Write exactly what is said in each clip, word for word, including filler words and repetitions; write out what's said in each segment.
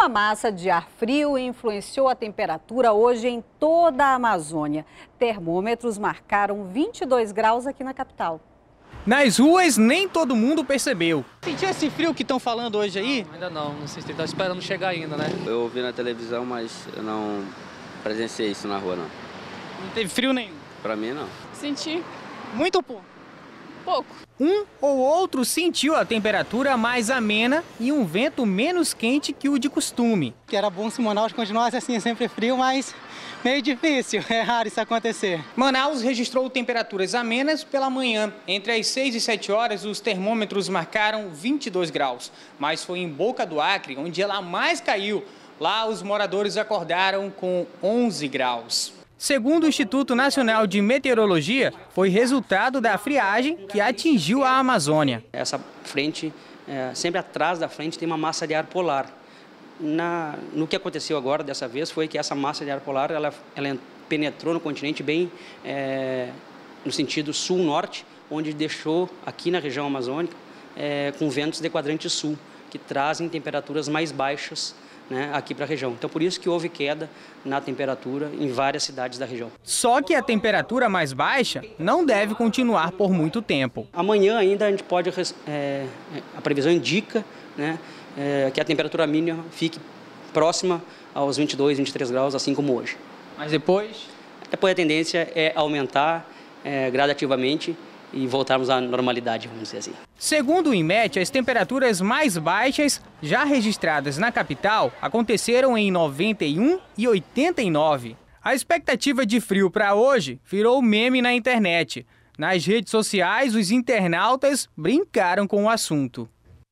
Uma massa de ar frio influenciou a temperatura hoje em toda a Amazônia. Termômetros marcaram vinte e dois graus aqui na capital. Nas ruas, nem todo mundo percebeu. Sentiu esse frio que estão falando hoje aí? Não, ainda não, não sei se está esperando chegar ainda, né? Eu ouvi na televisão, mas eu não presenciei isso na rua, não. Não teve frio nenhum? Pra mim, não. Senti. Muito ou pouco? Pouco. Um ou outro sentiu a temperatura mais amena e um vento menos quente que o de costume. Que era bom se Manaus continuasse assim, sempre frio, mas meio difícil, é raro isso acontecer. Manaus registrou temperaturas amenas pela manhã. Entre as seis e sete horas, os termômetros marcaram vinte e dois graus. Mas foi em Boca do Acre, onde ela mais caiu. Lá, os moradores acordaram com onze graus. Segundo o Instituto Nacional de Meteorologia, foi resultado da friagem que atingiu a Amazônia. Essa frente, é, sempre atrás da frente, tem uma massa de ar polar. Na, no que aconteceu agora, dessa vez, foi que essa massa de ar polar ela, ela penetrou no continente bem é, no sentido sul-norte, onde deixou aqui na região amazônica é, com ventos de quadrante sul, que trazem temperaturas mais baixas, né, aqui para a região. Então, por isso que houve queda na temperatura em várias cidades da região. Só que a temperatura mais baixa não deve continuar por muito tempo. Amanhã ainda a gente pode, é, a previsão indica, né, é, que a temperatura mínima fique próxima aos vinte e dois, vinte e três graus, assim como hoje. Mas depois? Depois a tendência é aumentar é, gradativamente e voltarmos à normalidade, vamos dizer assim. Segundo o INMET, as temperaturas mais baixas já registradas na capital aconteceram em noventa e um e oitenta e nove. A expectativa de frio para hoje virou meme na internet. Nas redes sociais, os internautas brincaram com o assunto.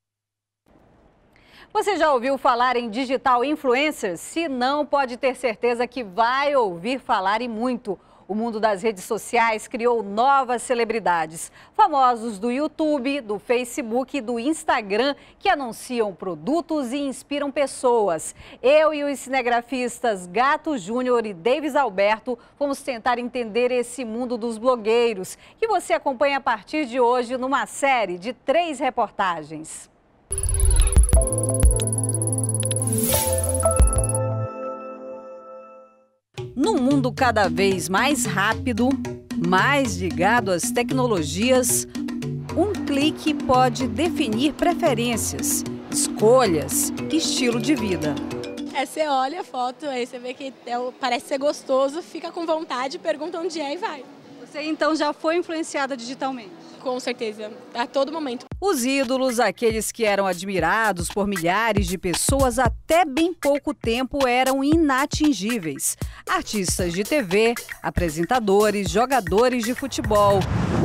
Você já ouviu falar em digital influencers? Se não, pode ter certeza que vai ouvir falar e muito. O mundo das redes sociais criou novas celebridades, famosos do YouTube, do Facebook e do Instagram, que anunciam produtos e inspiram pessoas. Eu e os cinegrafistas Gato Júnior e Davis Alberto vamos tentar entender esse mundo dos blogueiros, que você acompanha a partir de hoje numa série de três reportagens. Num mundo cada vez mais rápido, mais ligado às tecnologias, um clique pode definir preferências, escolhas, estilo de vida. É, você olha a foto, aí você vê que é, parece ser gostoso, fica com vontade, pergunta onde é e vai. Você então já foi influenciada digitalmente? Com certeza, a todo momento. Os ídolos, aqueles que eram admirados por milhares de pessoas até bem pouco tempo, eram inatingíveis. Artistas de T V, apresentadores, jogadores de futebol.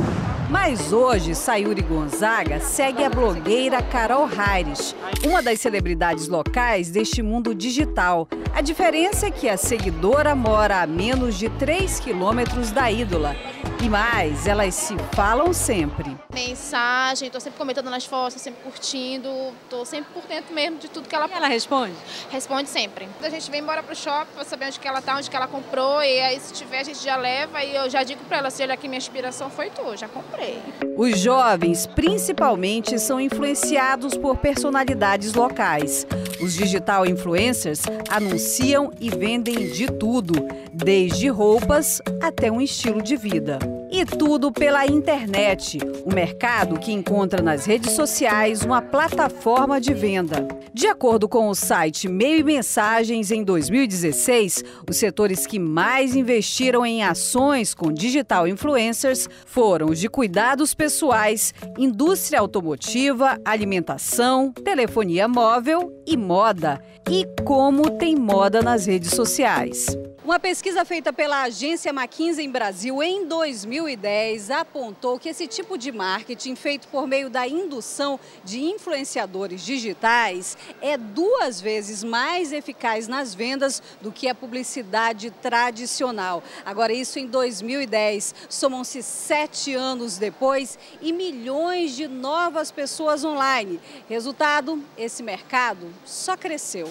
Mas hoje, Sayuri Gonzaga segue a blogueira Carol Raires, uma das celebridades locais deste mundo digital. A diferença é que a seguidora mora a menos de três quilômetros da ídola. E mais, elas se falam sempre. Mensagem, estou sempre comentando nas fotos, sempre curtindo, estou sempre por dentro mesmo de tudo que ela... E ela responde? Responde sempre. A gente vem embora pro shopping para saber onde que ela tá, onde que ela comprou, e aí se tiver a gente já leva, e eu já digo para ela, se olha aqui, minha inspiração foi tu, já comprei. Os jovens, principalmente, são influenciados por personalidades locais. Os digital influencers anunciam e vendem de tudo, desde roupas até um estilo de vida. E tudo pela internet, o mercado que encontra nas redes sociais uma plataforma de venda. De acordo com o site Meio e Mensagens, em dois mil e dezesseis, os setores que mais investiram em ações com digital influencers foram os de cuidados pessoais, indústria automotiva, alimentação, telefonia móvel e moda. E como tem moda nas redes sociais. Uma pesquisa feita pela agência McKinsey em Brasil em dois mil e dez apontou que esse tipo de marketing feito por meio da indução de influenciadores digitais é duas vezes mais eficaz nas vendas do que a publicidade tradicional. Agora, isso em dois mil e dez, somam-se sete anos depois e milhões de novas pessoas online. Resultado, esse mercado só cresceu.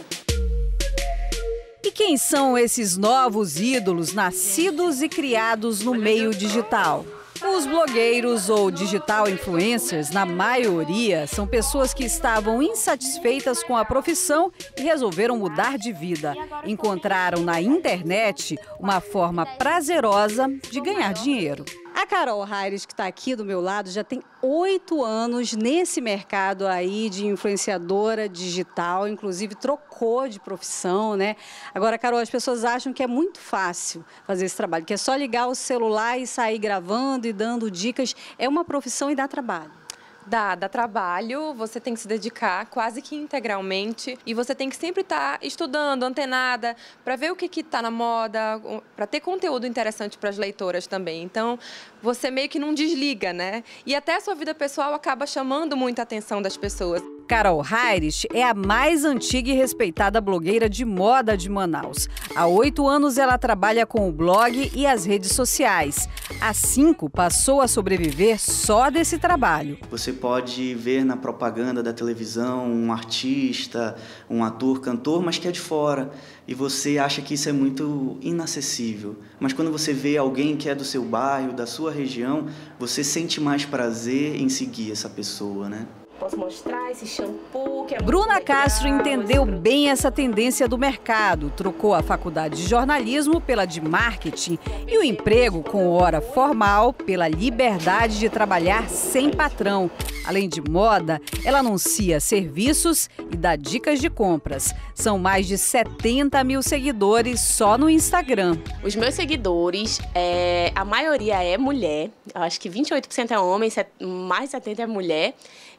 E quem são esses novos ídolos nascidos e criados no meio digital? Os blogueiros ou digital influencers, na maioria, são pessoas que estavam insatisfeitas com a profissão e resolveram mudar de vida. Encontraram na internet uma forma prazerosa de ganhar dinheiro. A Carol Raires, que está aqui do meu lado, já tem oito anos nesse mercado aí de influenciadora digital, inclusive trocou de profissão, né? Agora, Carol, as pessoas acham que é muito fácil fazer esse trabalho, que é só ligar o celular e sair gravando e dando dicas. É uma profissão e dá trabalho. Dá, dá trabalho, você tem que se dedicar quase que integralmente e você tem que sempre estar estudando, antenada, para ver o que está na moda, para ter conteúdo interessante para as leitoras também. Então, você meio que não desliga, né? E até a sua vida pessoal acaba chamando muita atenção das pessoas. Carol Raires é a mais antiga e respeitada blogueira de moda de Manaus. Há oito anos ela trabalha com o blog e as redes sociais. Há cinco passou a sobreviver só desse trabalho. Você pode ver na propaganda da televisão um artista, um ator, cantor, mas que é de fora. E você acha que isso é muito inacessível. Mas quando você vê alguém que é do seu bairro, da sua região, você sente mais prazer em seguir essa pessoa, né? Posso mostrar esse shampoo que é Bruna Castro entendeu bem essa tendência do mercado, trocou a faculdade de jornalismo pela de marketing e o emprego com hora formal pela liberdade de trabalhar sem patrão. Além de moda, ela anuncia serviços e dá dicas de compras. São mais de setenta mil seguidores só no Instagram. Os meus seguidores, é, a maioria é mulher, eu acho que vinte e oito por cento é homem, mais de setenta por cento é mulher.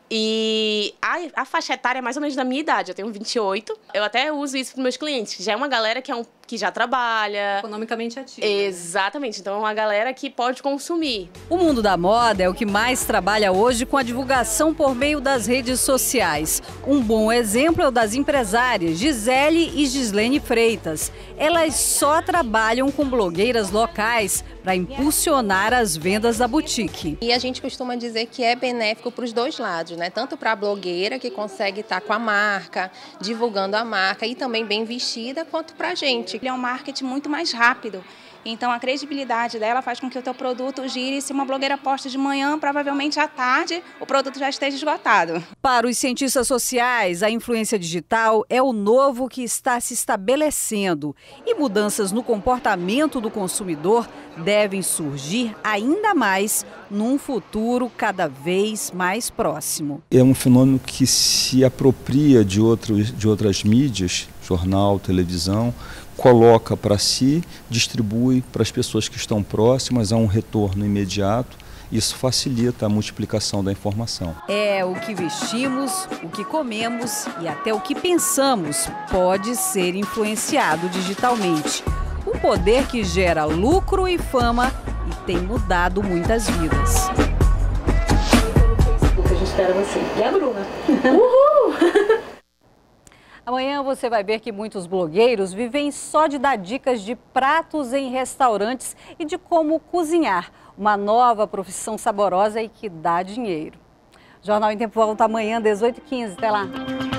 E a, a faixa etária é mais ou menos da minha idade, eu tenho vinte e oito. Eu até uso isso para meus clientes, já é uma galera que, é um, que já trabalha. Economicamente ativa. Exatamente, né? Então é uma galera que pode consumir. O mundo da moda é o que mais trabalha hoje com a divulgação por meio das redes sociais. Um bom exemplo é o das empresárias Gisele e Gislene Freitas. Elas só trabalham com blogueiras locais para impulsionar as vendas da boutique. E a gente costuma dizer que é benéfico para os dois lados, né? Tanto para a blogueira, que consegue estar com a marca, divulgando a marca e também bem vestida, quanto para a gente. Ele é um marketing muito mais rápido. Então, a credibilidade dela faz com que o teu produto gire. Se uma blogueira posta de manhã, provavelmente à tarde o produto já esteja esgotado. Para os cientistas sociais, a influência digital é o novo que está se estabelecendo. E mudanças no comportamento do consumidor devem surgir ainda mais num futuro cada vez mais próximo. É um fenômeno que se apropria de, outros, de outras mídias, jornal, televisão, coloca para si, distribui para as pessoas que estão próximas, há um retorno imediato. Isso facilita a multiplicação da informação. É, o que vestimos, o que comemos e até o que pensamos pode ser influenciado digitalmente. Um poder que gera lucro e fama e tem mudado muitas vidas. A gente espera você. E a Bruna. Uhul! Amanhã você vai ver que muitos blogueiros vivem só de dar dicas de pratos em restaurantes e de como cozinhar. Uma nova profissão saborosa e que dá dinheiro. Jornal em Tempo volta amanhã, dezoito e quinze. Até lá.